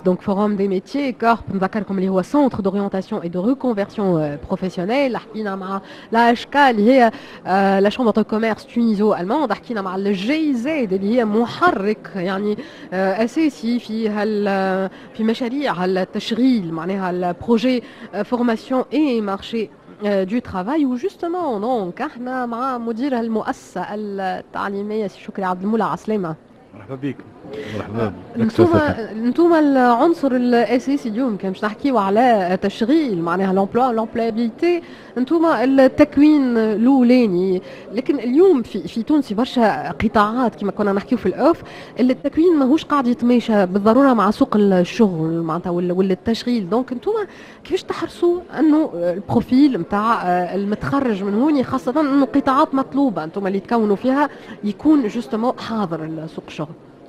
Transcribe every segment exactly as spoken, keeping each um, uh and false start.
donc Forum des métiers كورب نذكركم اللي هو Centre d'orientation et de reconversion professionnelle. حكينا مع لا اشكال اللي هي لا شامبر دو كوميرس تونيزو الماند، حكينا مع الجي زاد اللي هي محرك يعني اساسي في هال في مشاريع التشغيل معناها البروجي فورماسيون اي مارشي دو ترافاي. وجوستومون دونك احنا مع مدير المؤسسه التعليميه سي شكري عبد المولى. عسلامه. مرحبا بك. مرحبا. انتوما انتوما العنصر الاساسي اليوم كان باش نحكيو على تشغيل معناها لومبلوا لومبلوابيليتي، انتوما التكوين الاولاني. لكن اليوم في في تونس برشا قطاعات كما كنا نحكيو في الاوف، التكوين ماهوش قاعد يتماشى بالضروره مع سوق الشغل معناتها ولا التشغيل. دونك انتوما كيفاش تحرصوا انه البروفيل نتاع المتخرج من هوني، خاصه انه قطاعات مطلوبه انتوما اللي تكونوا فيها يكون جوستومون حاضر سوق الشغل؟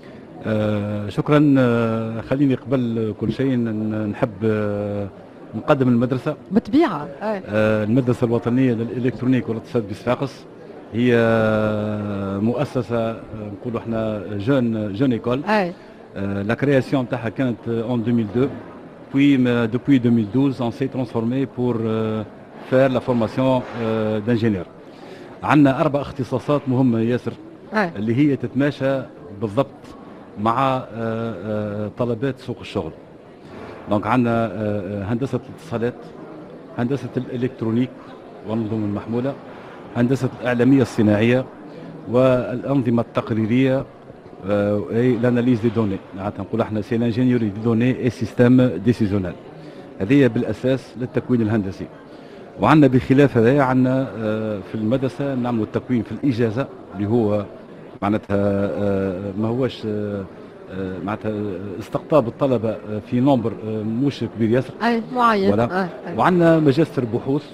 آه شكرا. آه خليني قبل كل شيء نحب آه نقدم المدرسة بالطبيعة. آه المدرسة الوطنية للإلكترونيك والاقتصاد بصفاقس هي آه مؤسسة آه نقولوا احنا جون جون ايكول. لا كرياسيون تاعها كانت en deux mille deux puis depuis deux mille douze on s'est transformé pour euh, faire la formation euh, d'ingénieur. عندنا أربع اختصاصات مهمة ياسر أي. اللي هي تتماشى بالضبط مع طلبات سوق الشغل. دونك عندنا هندسة الاتصالات، هندسة الإلكترونيك والنظم المحمولة، هندسة الإعلامية الصناعية، والأنظمة التقريرية اي لاناليز دي دوني، معناتها نقول احنا سي لانجينيوري دي دوني اي سيستيم ديسيزيونال. هذه بالأساس للتكوين الهندسي. وعندنا بخلاف هذا عندنا في المدرسة نعملوا التكوين في الإجازة اللي هو معناتها ما هوش معناتها استقطاب الطلبه في نمبر مش كبير ياسر اي معين. آه. وعندنا ماجستير بحوث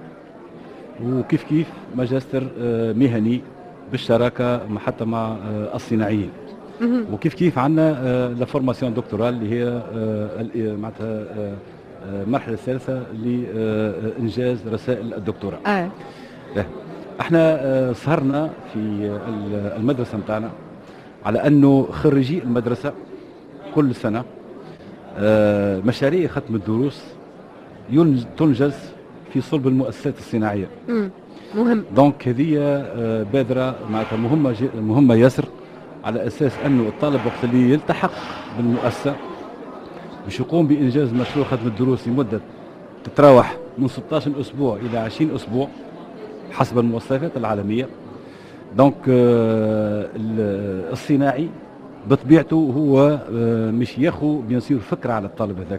وكيف كيف ماجستير مهني بالشراكه حتى مع الصناعيين. وكيف كيف عندنا لا فورماسيون دكتورال اللي هي معناتها المرحله الثالثه لانجاز رسائل الدكتوراه. آه. احنا سهرنا في المدرسه نتاعنا على انه خريجي المدرسه كل سنه مشاريع ختم الدروس تنجز في صلب المؤسسات الصناعيه. امم مهم. دونك هذه بادره معناتها مهمه مهمه ياسر، على اساس انه الطالب وقت اللي يلتحق بالمؤسسه باش يقوم بانجاز مشروع ختم الدروس لمده تتراوح من ستة عشر اسبوع الى عشرين اسبوع حسب المواصفات العالميه. دونك الصناعي بطبيعته هو مش ياخو بيان سور فكره على الطالب هذاك.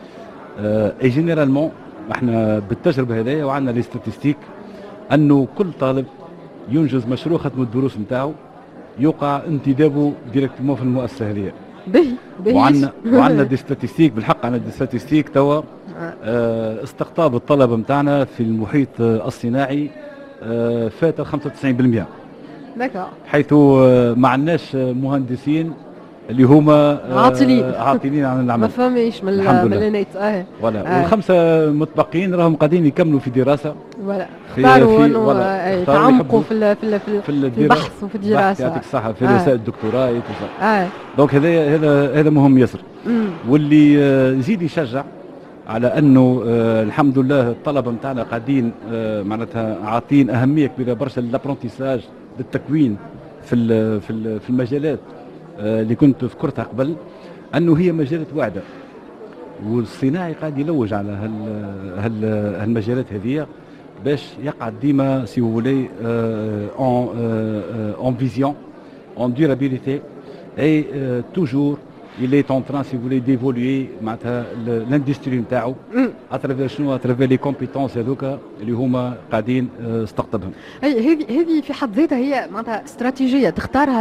اي جينيرالمون احنا بالتجربه هذيا وعندنا لي ستاتستيك انه كل طالب ينجز مشروع ختم الدروس نتاعو يوقع انتدابه ديريكتومون في المؤسسه هذه. باهي باهي. وعندنا وعندنا دي ستاتستيك بالحق، عندنا دي ستاتستيك توا استقطاب الطلبه نتاعنا في المحيط الصناعي فات خمسة وتسعين بالمئة. دكا. حيث ما عندناش مهندسين اللي هما عاطلين عاطلين عن العمل. ما فهميش من اللينات. اه ولا آه. والخمسه متبقين راهم قاعدين يكملوا في دراسه. ولا اختاروا انه يتعمقوا في في في, في البحث وفي الدراسه. يعطيك الصحه في رسائل الدكتوراه وتصل. اه دونك هذا هذا هذا مهم ياسر. واللي يزيد يشجع على انه آه الحمد لله الطلبه نتاعنا قاعدين آه معناتها عاطين اهميه كبيره برشا للابرونتيساج للتكوين في في في المجالات آه اللي كنت ذكرتها قبل، انه هي مجالات واعده، والصناعي قاعد يلوج على هال هال هالمجالات هذه باش يقعد ديما سي فولي اون اون فيزيون اون ديورابيليتي اي توجور il est en train si vous voulez d'évoluer معناتها الاندستري نتاعو اترافير شنو اترافير لي كومبيتونس هذوك اللي هما قاعدين استقطبهم. اي هذه هذه في حد ذاتها هي معناتها استراتيجيه تختارها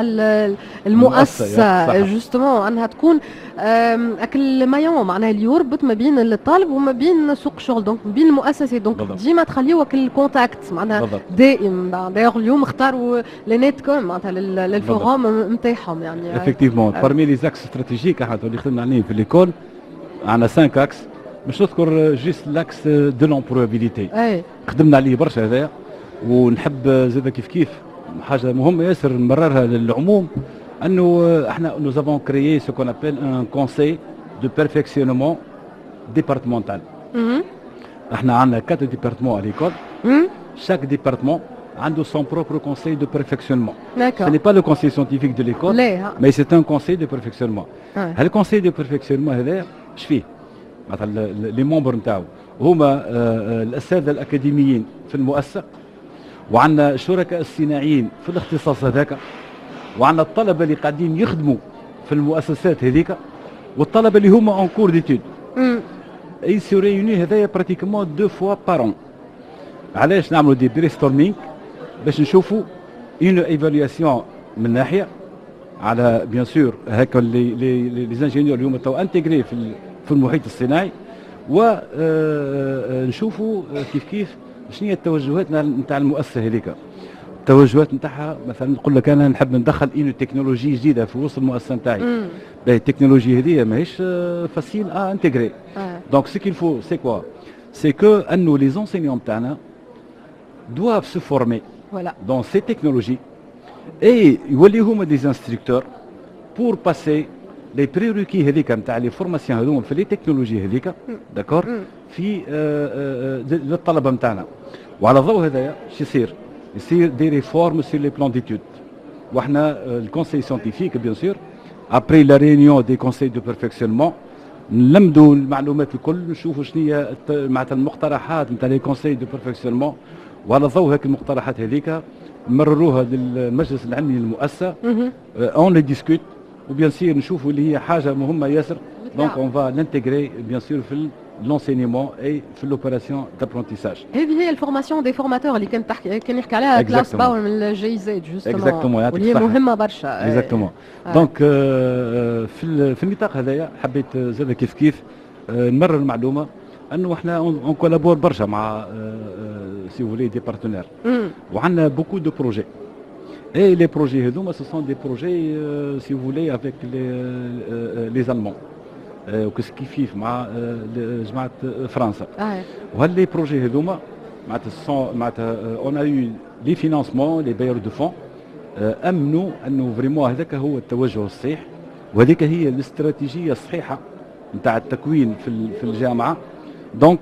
المؤسسه جوستومون انها تكون اكل مايون معناها اللي يربط ما بين الطالب وما بين سوق الشغل، دونك ما بين المؤسسه. دونك ديما تخليوها كالكونتاكت معناها دائم. دايوغ اليوم اختاروا لي نت كوم معناتها للفوروم نتاعهم يعني. افكتيفمون بارمي لي زاكس استراتيجيك احنا اللي خدمنا عليهم في ليكول عندنا خمسة اكس، باش نذكر جيست لاكس دو لومبروبيليتي خدمنا عليه برشا هذايا. ونحب زاد كيف كيف حاجه مهمه ياسر نمررها للعموم، انه احنا نو افون كريي سو كون ابل ان كونساي دو بيرفكسيونمون ديبارتمونتال. احنا عندنا quatre départements à l'école. Chaque département a son propre conseil de perfectionnement. Ce n'est pas le conseil scientifique de l'école, mais c'est un conseil de perfectionnement. Le conseil de perfectionnement, je fais les membres نتاعو هما الأساتذة الأكاديميين في المؤسسة، وعندنا الشركاء الصناعيين في الاختصاص هذاك، وعندنا الطلبة اللي قاعدين يخدموا في المؤسسات هذيك، والطلبة اللي هما en cours d'études. اي سي ريوني هذايا براتيكمون دو فوا بارون. علاش نعملوا دي بريستورمينغ؟ باش نشوفوا اون ايفالياسيون من ناحيه على بيان سور هكا لي لي لي زانجينيور اليوم تو انتيغري في في المحيط الصناعي، ونشوفوا كيف كيف شنو هي التوجهات نتاع المؤسسه هذيك. التوجهات نتاعها مثلا نقول لك انا نحب ندخل اون تكنولوجي جديده في وسط المؤسسه نتاعي. التكنولوجي هذه ماهيش فاسيل ا انتيغري. دونك سي كيل فو سي كوا؟ سي كو انه لي زونسينيون تاعنا doivent se former voilà. dans ces technologies et يولي هما des instructeurs pour passer les prérequis هذيك نتاع لي فورماسيون هذوما في لي تكنولوجي هذيك داكور في للطلبه نتاعنا. وعلى ضوء هذايا شو يصير؟ يصير دي ريفورم سور لي بلان ديتود. وحنا الكونسي سيانتيفيك بيان سور ابري لا ريونيون دي كونسي دو بيرفكسيونمون نلمدوا المعلومات الكل، نشوفوا شنو هي معناتها المقترحات نتاع لي كونسي دو بيرفكسيونمون، وعلى ضوء هذه المقترحات هذيك نمرروها للمجلس العلمي للمؤسسه اون لي ديسكوت، وبيان سير نشوفوا اللي هي حاجه مهمه ياسر. دونك اون فا لانتيغري بيان سور في لونسينيمون اي في لوبيراسيون دابرونتيساج. هذه هي الفورماسيون دي فورماتور اللي كان تحكي كان يحكي عليها كلاس باور من الجي زيد جوستومون، واللي هي مهمه برشا. اكزاكتومون. دونك في في النطاق هذايا حبيت زاد كيف كيف نمرر المعلومه انه احنا اون كولابور برشا مع سي فولي دي بارتنير، وعندنا بوكو دو بروجي. اي لي بروجي هذوما سو سون دي بروجي سي فولي افيك لي لي المون وكس كيف مع جماعه فرنسا. وهال لي بروجي هذوما معناتها معناتها اون ا يو لي فينانسمون لي بايور دو فون امنوا انه فريمون هذاك هو التوجه الصحيح، وهذيك هي الاستراتيجيه الصحيحه نتاع التكوين في في الجامعه. دونك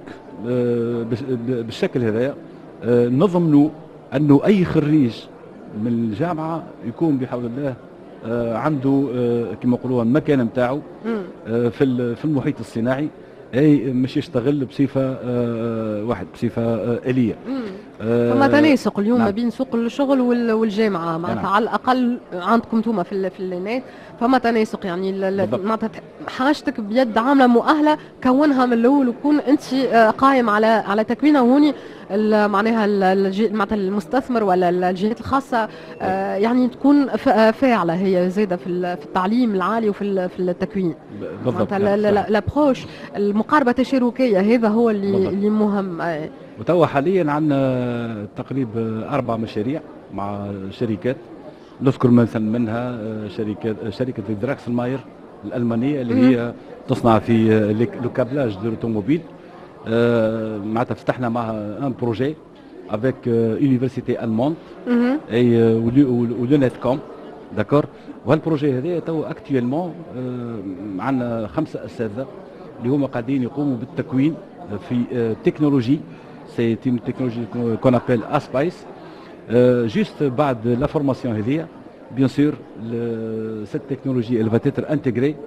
بالشكل هذايا نضمنوا انه اي خريج من الجامعه يكون بحول الله عنده كما يقولوا المكانه نتاعو في في المحيط الصناعي، اي مش يشتغل بصفه واحد بصفه اليه. فما تناسق اليوم ما بين سوق الشغل والجامعه معناتها على الاقل عندكم انتم في في اللينات فما تناسق، يعني معناتها حاجتك بيد عامله مؤهله كونها من الاول وكون انت قايم على على تكوينها. وهوني معناها معناتها المستثمر ولا الجهات الخاصه يعني تكون فاعله هي زاده في التعليم العالي وفي في التكوين. بالضبط. الابروش المقاربه التشاركيه هذا هو اللي اللي مهم. وتوا حاليا عندنا تقريبا اربع مشاريع مع شركات، نذكر مثلا منها شركه شركه دراكس الماير الالمانيه اللي هي تصنع في لو كابلاج دو لوتوموبيل. معناتها فتحنا معها ان بروجي افيك يونيفرسيتي الموند اي ولونيت كوم داكور. وهالبروجي هذا تو اكتويلمون عندنا خمسه اساتذه اللي هما قاعدين يقوموا بالتكوين في تكنولوجي سي une technologie qu'on appelle Aspice. Juste بعد la formation هذه bien sûr cette technologie elle va être intégrée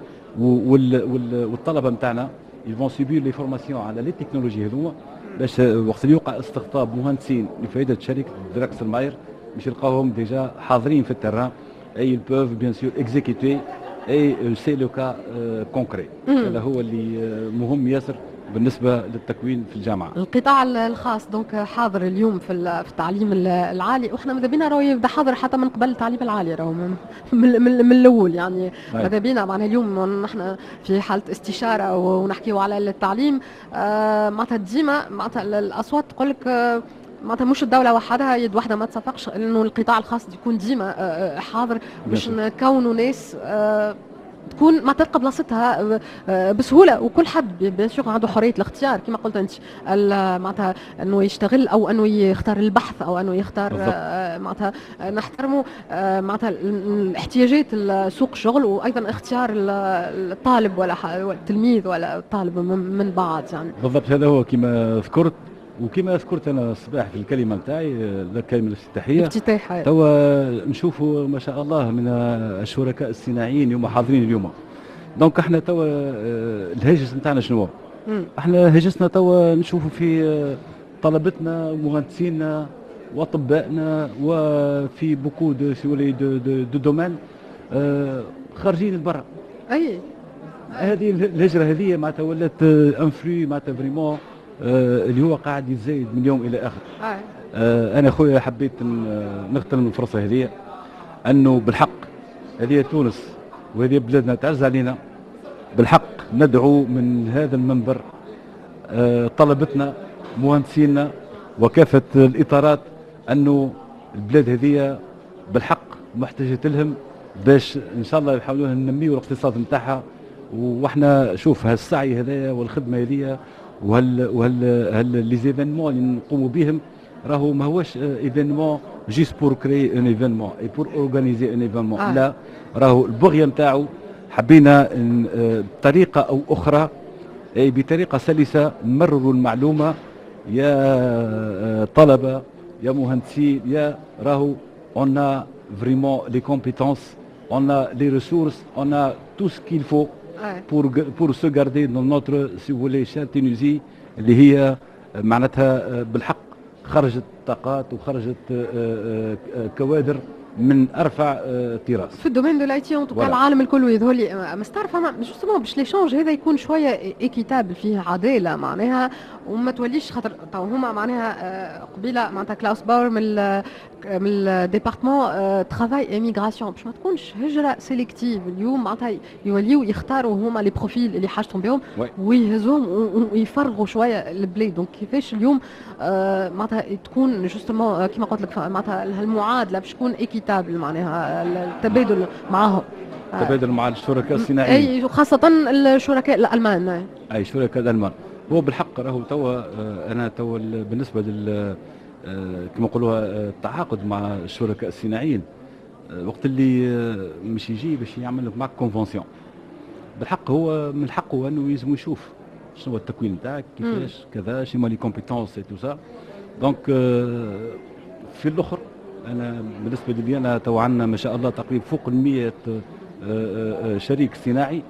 والطلبه نتاعنا ils vont subir les formations على les technologies هذوما باش وقت اللي يوقع استقطاب مهندسين لفائده شركه دراكس الماير باش يلقاوهم ديجا حاضرين في التران اي ils peuvent bien sûr exécuter et c'est le cas concret. هذا هو اللي مهم ياسر بالنسبه للتكوين في الجامعه. القطاع الخاص دونك حاضر اليوم في في التعليم العالي، واحنا ماذا بينا راهو يبدا حاضر حتى من قبل التعليم العالي راهو من, من, من الاول يعني ماذا بينا معناها اليوم نحن في حاله استشاره ونحكيو على التعليم آه معناتها ديما معناتها الاصوات تقول لك آه معناتها مش الدولة وحدها يد واحدة ما تصفقش، انه القطاع الخاص يكون ديما حاضر باش نكونوا ناس تكون ما تلقى بلاصتها بسهوله، وكل حد بيان سور عنده حريه الاختيار كما قلت انت، معناتها انه يشتغل او انه يختار البحث او انه يختار معناتها نحترموا معناتها احتياجات سوق الشغل، وايضا اختيار الطالب ولا التلميذ ولا الطالب من بعض يعني. بالضبط، هذا هو كما ذكرت وكما ذكرت انا الصباح في الكلمه نتاعي، الكلمه الافتتاحيه الافتتاحيه توا نشوفوا ما شاء الله من الشركاء الصناعيين يوم حاضرين اليوم. دونك احنا توا الهاجس نتاعنا شنو هو؟ احنا هاجسنا توا نشوفوا في طلبتنا ومهندسينا واطبائنا وفي بوكو دو سيولي دو دو, دو دومين اه خارجين لبرا. اي هذه الهجره هذه معناتها ولات انفلو معناتها فريمون آه اللي هو قاعد يزايد من يوم الى اخر. آه انا خويا حبيت نغتنم الفرصه هذه انه بالحق هذه تونس وهذه بلادنا تعز علينا، بالحق ندعو من هذا المنبر آه طلبتنا مهندسينا وكافه الاطارات انه البلاد هذه بالحق محتاجه لهم باش ان شاء الله يحاولون ننميوا الاقتصاد نتاعها. واحنا شوف هالسعي هذايا والخدمه هذه وهال وهال هال لي زيفينمون اللي نقوموا بهم راهو ما هوش ايفينمون جيست بور كري ان ايفينمون اي بور اورغانيزي ان ايفينمون، آه. لا راهو البغيه نتاعو حبينا بطريقه او اخرى اي بطريقه سلسه نمرروا المعلومه يا طلبه يا مهندسين يا راهو on a vraiment les compétences, on a les ressources, on a tout ce qu'il faut Ouais. pour pour se garder dans notre si vous voulez chère Tunisie اللي هي معناتها بالحق خرجت طاقات وخرجت كوادر من ارفع طراز في الدومين دو لاي تي اون توكا العالم الكل يظهر لي مستعرف اما جوستومون باش ليشونج هذا يكون شويه ايكيتابل فيه عداله معناها وما توليش خاطر تو هما معناها قبيله معناتها كلاوس باور من من الديبارتمون ترافاي ايميغراسيون باش ما تكونش هجره سيليكتيف اليوم معناتها يوليو يختاروا هما لي بروفيل اللي حاجتهم بهم ويهزوهم ويفرغوا شويه البلاد. دونك كيفاش اليوم معناتها تكون جوستومون كيما قلت لك معناتها هالمعادله باش تكون ايكيتابل معناها التبادل معاهم التبادل مع الشركاء الصناعيين اي خاصه الشركاء الالمان. اي الشركاء الالمان هو بالحق راهو توا انا توا بالنسبه لل كما نقولوها التعاقد مع الشركاء الصناعيين وقت اللي مش يجي باش يعمل معك كونفونسيون بالحق هو من حقه انه يلزم يشوف شنو هو التكوين نتاعك كيفاش كذا شنو لي كومبيتونس اي تو سا. دونك في الاخر انا بالنسبه لي انا تو عندنا ما شاء الله تقريبا فوق ال مئة شريك صناعي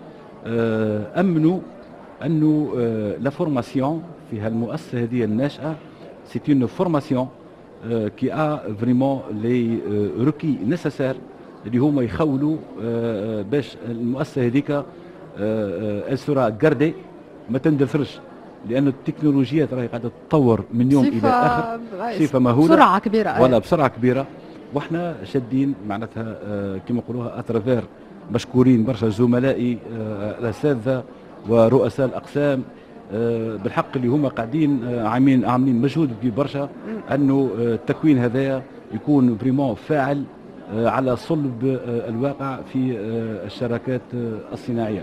امنوا انه لا فورماسيون في هالمؤسسه هذه الناشئه سي اون فورماسيون كي ا فريمون لي روكي نيسيسير اللي هما يخولوا باش المؤسسه هذيك ال سورا غاردي ما تندثرش، لأن التكنولوجيات راهي قاعدة تتطور من يوم إلى آخر صفة مهولة بسرعة كبيرة ولا بسرعة كبيرة. واحنا شادين معناتها كما نقولوها اترافير مشكورين برشا زملائي الأساتذة ورؤساء الأقسام بالحق اللي هما قاعدين عاملين عاملين مجهود كبير برشا انه التكوين هذايا يكون فريمون فاعل على صلب الواقع في الشراكات الصناعيه.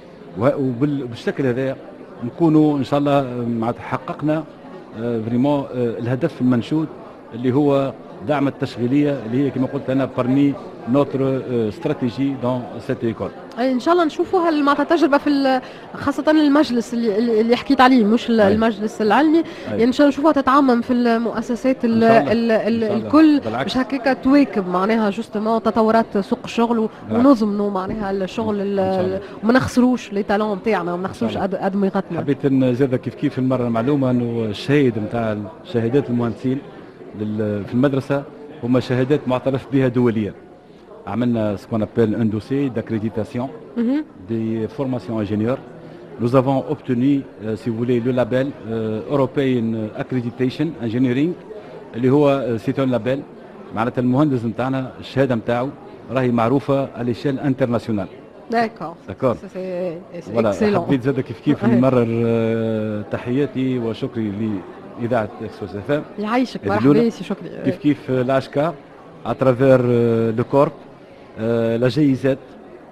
وبالشكل هذا نكونوا ان شاء الله معناتها حققنا فريمون الهدف المنشود اللي هو دعم التشغيليه اللي هي كما قلت انا بارمي نوتر استراتيجي دون سيت ايكول. ان شاء الله نشوفوها معناتها تجربه في خاصه المجلس اللي, اللي حكيت عليه مش أي. المجلس العلمي يعني ان شاء الله نشوفوها تتعمم في المؤسسات ال ال ال الكل باش هكاك تواكب معناها جوستومون تطورات سوق الشغل ونضمنوا معناها الشغل وما نخسروش لي تالون نتاعنا وما نخسروش ادمغتنا. حبيت نزيد كيف كيف المره المعلومه انه الشهاده نتاع شهادات المهندسين في المدرسه هما شهادات معترف بها دوليا. عملنا ce qu'on appelle un dossier d'accréditation mm-hmm. des formations ingénieurs. Nous avons obtenu, euh, si vous voulez, le label euh, European Accreditation Engineering اللي هو c'est un label معناتها المهندس نتاعنا الشهاده نتاعو راهي معروفه على l'échelle internationale. D'accord. D'accord. C'est voilà. excellent. حبيت زاد كيف كيف نمرر تحياتي وشكري لإذاعة إكسبريس إف إم. يعيشك مرحبا سي شكري. كيف كيف الاشكا اترافير لو كورب لا جي زد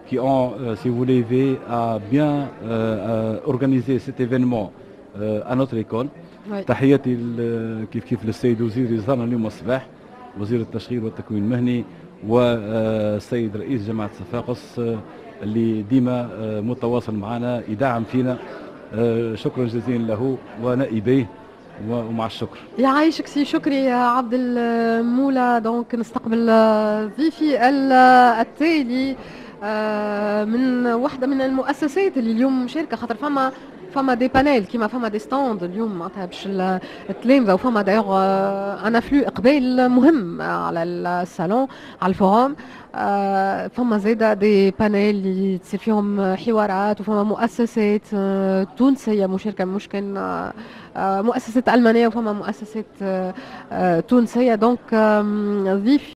qui ont, euh, si vous voulez, veillé à bien euh, à organiser cet événement euh, à notre école. Oui. تحياتي كيف كيف للسيد وزير اللي زارنا اليوم الصباح، وزير التشغيل والتكوين المهني، والسيد رئيس جامعة صفاقس اللي ديما متواصل معنا يدعم فينا. شكرا جزيلا له ونائبيه ومع الشكر. يعيشك سي شكري يا عبد المولى. دونك نستقبل ضيفي التالي من واحدة من المؤسسات اللي اليوم مشاركة، خاطر فما فما دي بانيل كيما فما دي ستاند اليوم معناتها باش التلامذة، وفما دايوغ ان افلو اقبال مهم على الصالون على الفورم. فما زاده دي بانيل اللي تصير فيهم حوارات، وفما مؤسسات تونسيه مشاركه، مش كان مؤسسات المانيه وفما مؤسسات تونسيه. دونك ضيف